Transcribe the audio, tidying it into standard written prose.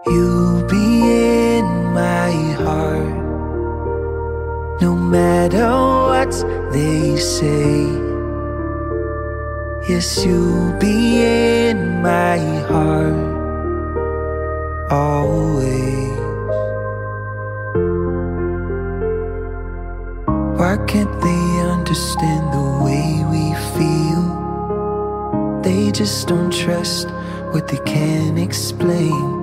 You'll be in my heart, no matter what they say. Yes, you'll be in my heart, always. Why can't they understand the way we feel? They just don't trust what they can't explain.